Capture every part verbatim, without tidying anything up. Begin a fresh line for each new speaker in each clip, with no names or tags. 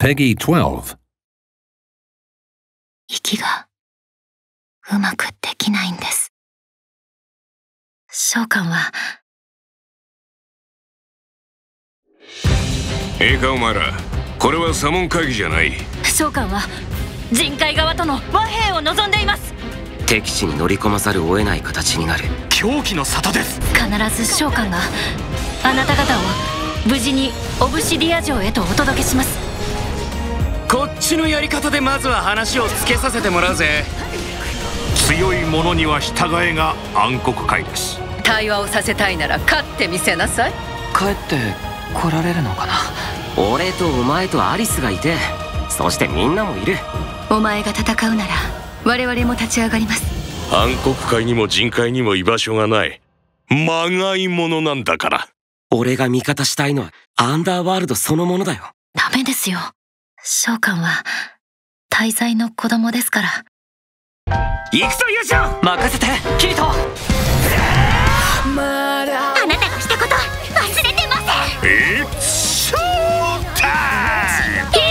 Peggy twelve.
息がうまくできないんです。召喚は。
ええかお前ら、これは左門会議じゃない。
召喚は人海側との和平を望んでいます。
敵地に乗り込まざるを得ない形になる。
狂気の沙汰です。
必ず召喚があなた方を無事にオブシディア城へとお届けします。
こっちのやり方でまずは話をつけさせてもらうぜ。
強い者には従えが暗黒会です。
対話をさせたいなら勝ってみせなさい。
帰って来られるのかな。俺とお前とアリスがいて、そしてみんなもいる。
お前が戦うなら我々も立ち上がります。
暗黒界にも人界にも居場所がない。まがいものなんだから。
俺が味方したいのはアンダーワールドそのものだよ。
ダメですよ。召喚は大罪の子供ですから。
行くぞ勇者、任せてキリト。
あなたがしたこと忘れてません。
えっショータイム。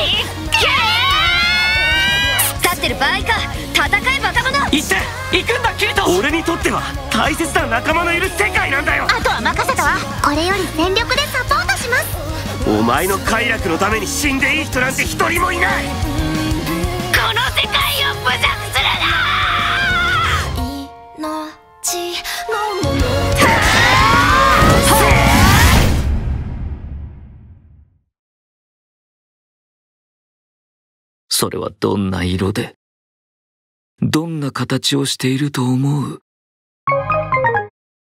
立ってる場合か。戦えバカ者。
行って行くんだキリト。俺にとっては大切な仲間のいる世界なんだよ。
あとは任せたわ。これより全力でサポートします。
お前の快楽のために死んでいい人なんて一人もいない。
この世界を侮辱するな。命のもの。
それはどんな色で、どんな形をしていると思う？